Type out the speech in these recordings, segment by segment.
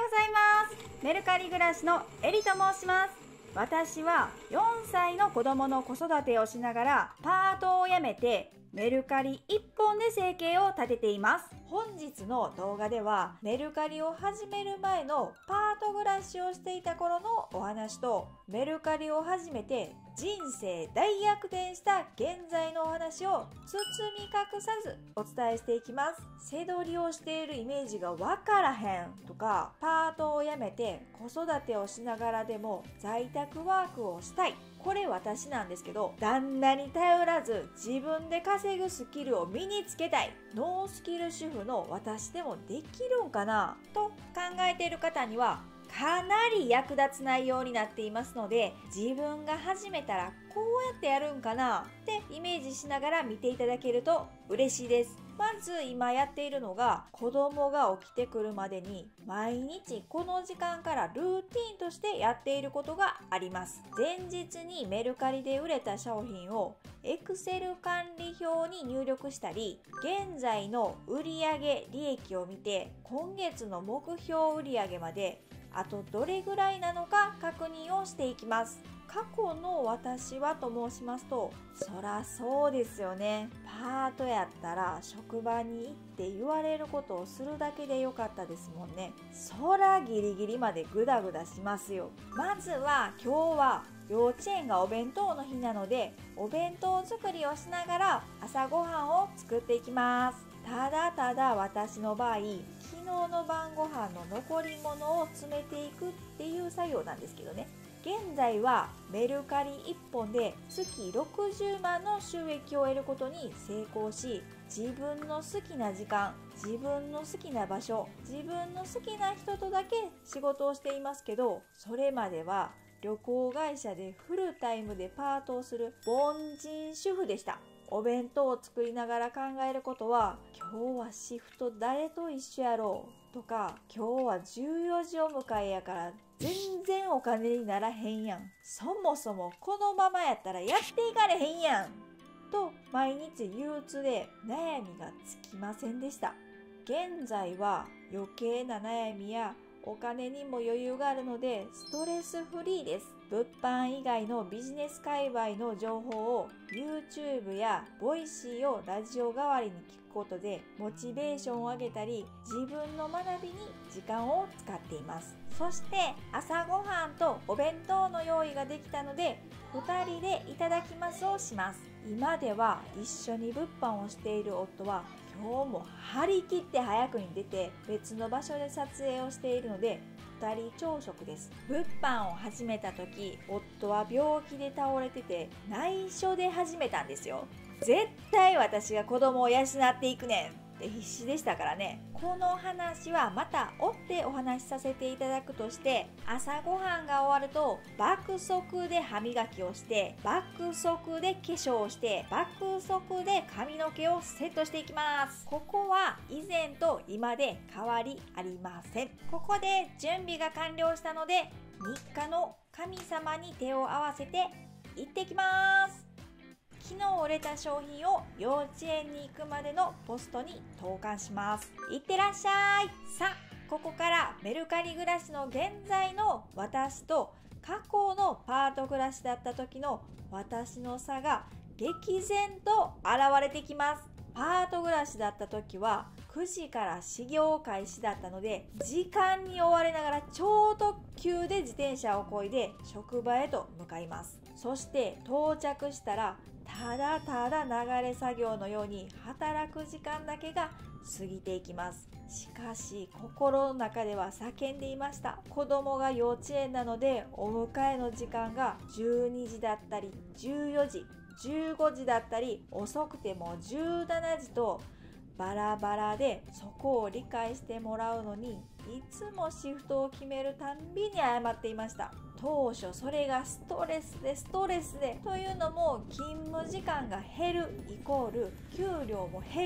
ございます。メルカリ暮らしのエリと申します。私は4歳の子供の子育てをしながらパートを辞めてメルカリ1本で生計を立てています。本日の動画ではメルカリを始める前のパート暮らしをしていた頃のお話と、メルカリを始めて人生大逆転した現在のお話を包み隠さずお伝えしていきます。背取りをしているイメージがわからへんとか、パートを辞めて子育てをしながらでも在宅ワークをしたい、これ私なんですけど、旦那に頼らず自分で稼ぐスキルを身につけたい、ノースキル主婦の私でもできるんかなと考えている方にはかなり役立つ内容になっていますので、自分が始めたらこうやってやるんかなってイメージしながら見ていただけると嬉しいです。まず今やっているのが、子供が起きてくるまでに毎日この時間からルーティンとしてやっていることがあります。前日にメルカリで売れた商品を Excel 管理表に入力したり、現在の売上利益を見て今月の目標売上まであとどれぐらいなのか確認をしていきます。過去の私はと申しますと、そらそうですよね。パートやったら職場に行って言われることをするだけでよかったですもんね。そらギリギリまでグダグダしますよ。まずは今日は幼稚園がお弁当の日なので、お弁当作りをしながら朝ごはんを作っていきます。ただただ私の場合、昨日の晩ご飯の残り物を詰めていくっていう作業なんですけどね。現在はメルカリ1本で月60万の収益を得ることに成功し、自分の好きな時間、自分の好きな場所、自分の好きな人とだけ仕事をしていますけど、それまでは旅行会社でフルタイムでパートをする凡人主婦でした。お弁当を作りながら考えることは、今日はシフト誰と一緒やろうとか、今日は14時お迎えやから全然お金にならへんやん、そもそもこのままやったらやっていかれへんやんと毎日憂鬱で悩みがつきませんでした。現在は余計な悩みやお金にも余裕があるのでストレスフリーです。物販以外のビジネス界隈の情報を YouTube や Voicy をラジオ代わりに聞くことでモチベーションを上げたり、自分の学びに時間を使っています。そして朝ごはんとお弁当の用意ができたので2人でいただきますをします。今では一緒に物販をしている夫は今日も張り切って早くに出て別の場所で撮影をしているので2人朝食です。物販を始めた時、夫は病気で倒れてて内緒で始めたんですよ。絶対私が子供を養っていくねんって必死でしたからね。この話はまた追ってお話しさせていただくとして、朝ごはんが終わると爆速で歯磨きをして、爆速で化粧をして、爆速で髪の毛をセットしていきます。ここは以前と今で変わりありません。ここで準備が完了したので、日課の神様に手を合わせて行ってきます。昨日売れた商品を幼稚園に行くまでのポストに投函します。いってらっしゃい。さあ、ここからメルカリ暮らしの現在の私と過去のパート暮らしだった時の私の差が激然と現れてきます。パート暮らしだった時は9時から始業開始だったので、時間に追われながら超特急で自転車を漕いで職場へと向かいます。そして到着したらただただ流れ作業のように働く時間だけが過ぎていきます。しかし心の中では叫んでいました。子供が幼稚園なのでお迎えの時間が12時だったり14時、15時だったり遅くても17時とバラバラで、そこを理解してもらうのにいつもシフトを決めるたんびに謝っていました。当初それがストレスでというのも、勤務時間が減るイコール給料も減る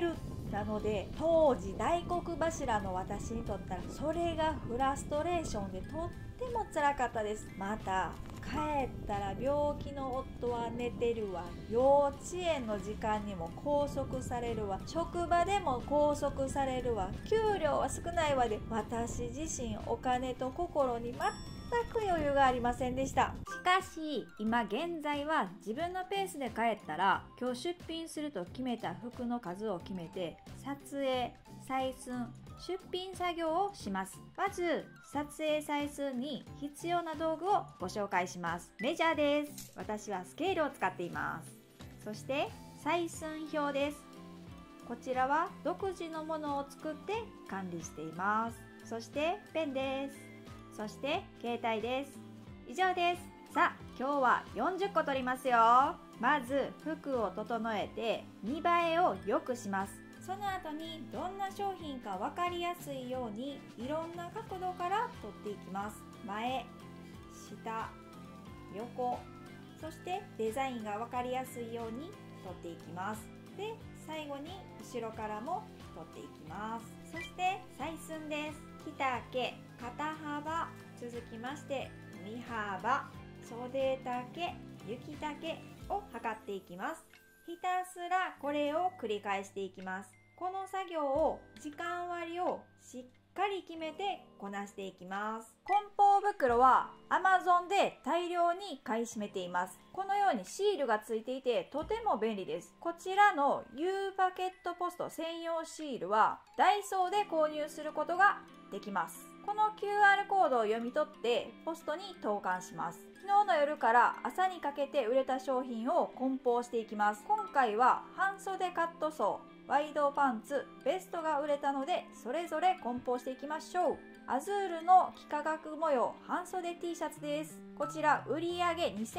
なので当時大黒柱の私にとったらそれがフラストレーションでとっても辛かったです。また帰ったら病気の夫は寝てるわ、幼稚園の時間にも拘束されるわ、職場でも拘束されるわ、給料は少ないわで、私自身お金と心に全く余裕がありませんでした。しかし今現在は自分のペースで帰ったら、今日出品すると決めた服の数を決めて撮影、採寸、出品作業をします。まず撮影採寸に必要な道具をご紹介します。メジャーです。私はスケールを使っています。そして採寸表です。こちらは独自のものを作って管理しています。そしてペンです。そして携帯です。以上です。さあ今日は40個取りますよ。まず服を整えて見栄えを良くします。その後にどんな商品か分かりやすいようにいろんな角度から撮っていきます。前、下、横、そしてデザインが分かりやすいように撮っていきます。で、最後に後ろからも撮っていきます。そして採寸です。着丈、肩幅、続きまして身幅、袖丈、雪丈を測っていきます。ひたすらこれを繰り返していきます。この作業を時間割をしっかり決めてこなしていきます。梱包袋は Amazon で大量に買い占めています。このようにシールがついていてとても便利です。こちらの U パケットポスト専用シールはダイソーで購入することができます。この QR コードを読み取ってポストに投函します。昨日の夜から朝にかけて売れた商品を梱包していきます。今回は半袖カットソー、ワイドパンツ、ベストが売れたのでそれぞれ梱包していきましょう。アズールの幾何学模様半袖 T シャツです。こちら売上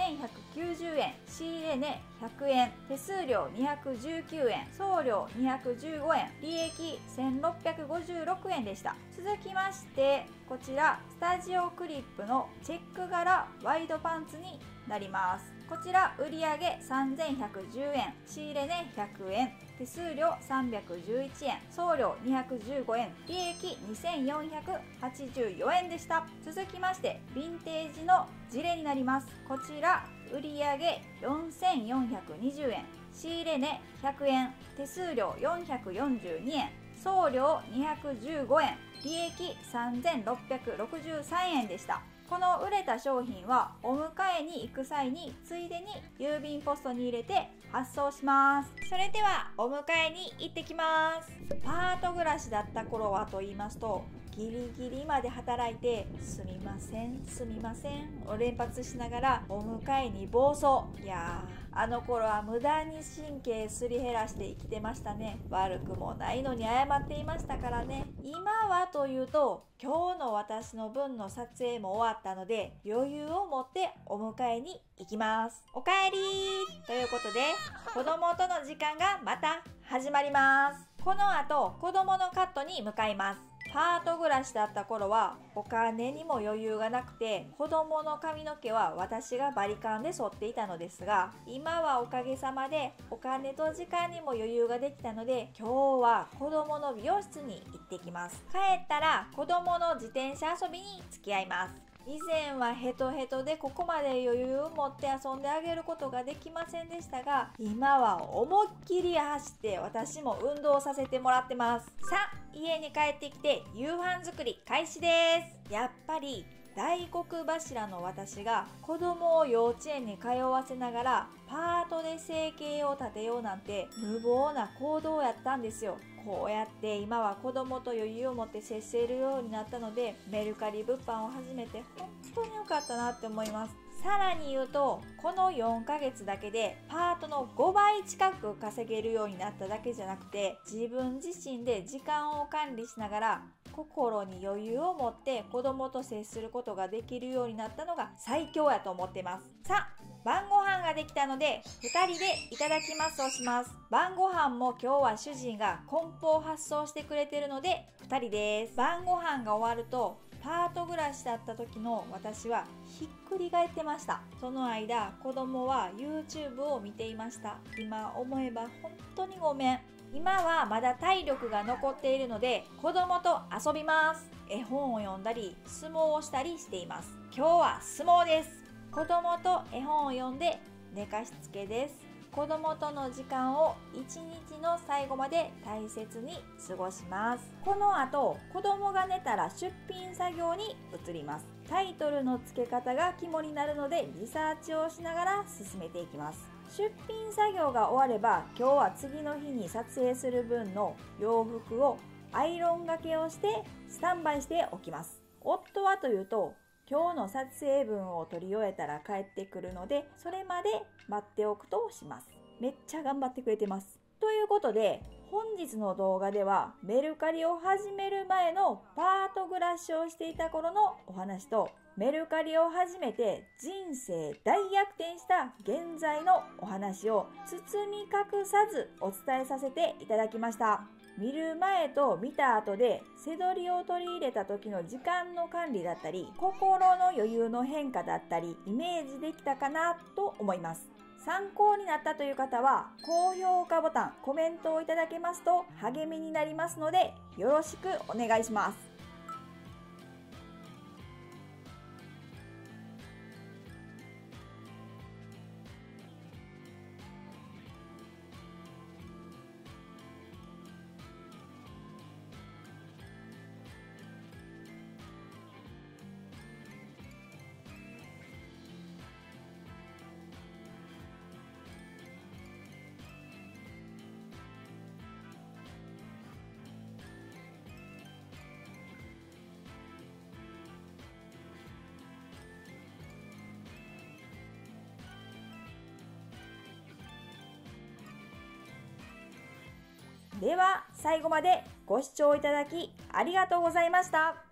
2190円、仕入れ値100円、手数料219円、送料215円、利益1656円でした。続きましてこちらスタジオクリップのチェック柄ワイドパンツになります。こちら売上3110円、仕入れ値100円、手数料311円、送料215円、利益2484円でした。続きましてヴィンテージのジレになります。こちら売上4420円、仕入れ値100円、手数料442円、送料215円、利益3663円でした。この売れた商品はお迎えに行く際についでに郵便ポストに入れて発送します。それではお迎えに行ってきます。パート暮らしだった頃はと言いますと、ギリギリまで働いてすみませんすみませんを連発しながらお迎えに暴走。いやー、あの頃は無駄に神経すり減らして生きてましたね。悪くもないのに謝っていましたからね。今はというと今日の私の分の撮影も終わったので余裕を持ってお迎えに行きます。おかえりということで子供との時間がまた始まります。この後子供のカットに向かいます。パート暮らしだった頃はお金にも余裕がなくて子供の髪の毛は私がバリカンで剃っていたのですが、今はおかげさまでお金と時間にも余裕ができたので今日は子供の美容室に行ってきます。帰ったら子供の自転車遊びに付き合います。以前はヘトヘトでここまで余裕を持って遊んであげることができませんでしたが、今は思いっきり走って私も運動させてもらってます。さあ家に帰ってきて夕飯作り開始です。やっぱり大黒柱の私が子供を幼稚園に通わせながらパートで生計を立てようなんて無謀な行動やったんですよ。こうやって今は子供と余裕を持って接せるようになったのでメルカリ物販を始めて本当に良かったなって思います。さらに言うとこの4ヶ月だけでパートの5倍近く稼げるようになっただけじゃなくて、自分自身で時間を管理しながら心に余裕を持って子供と接することができるようになったのが最強やと思ってます。さあ晩ご飯ができたので2人でいただきますをします。晩ご飯も今日は主人が梱包発送してくれてるので2人です。晩ご飯が終わるとパート暮らしだった時の私はひっくり返ってました。その間子供は YouTube を見ていました。今思えば本当にごめん。今はまだ体力が残っているので子供と遊びます。絵本を読んだり相撲をしたりしています。今日は相撲です。子供と絵本を読んで寝かしつけです。子供との時間を一日の最後まで大切に過ごします。この後、子供が寝たら出品作業に移ります。タイトルの付け方が肝になるのでリサーチをしながら進めていきます。出品作業が終われば、今日は次の日に撮影する分の洋服をアイロンがけをしてスタンバイしておきます。夫はというと、今日の撮影分を撮り終えたら帰ってくるので、それまで待っておくとします。めっちゃ頑張ってくれてます。ということで、本日の動画ではメルカリを始める前のパート暮らしをしていた頃のお話と、メルカリを始めて人生大逆転した現在のお話を包み隠さずお伝えさせていただきました。見る前と見た後で背取りを取り入れた時の時間の管理だったり、心の余裕の変化だったり、イメージできたかなと思います。参考になったという方は高評価ボタン、コメントをいただけますと励みになりますのでよろしくお願いします。では最後までご視聴いただきありがとうございました。